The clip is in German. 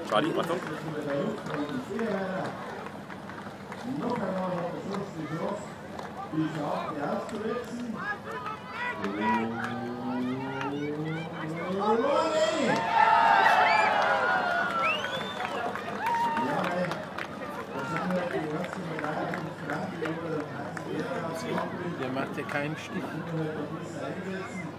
Charlie, Achtung. Noch einmal hat er sonst die Chance, die Scharte auszuwechseln. Der macht ja keinen Stich.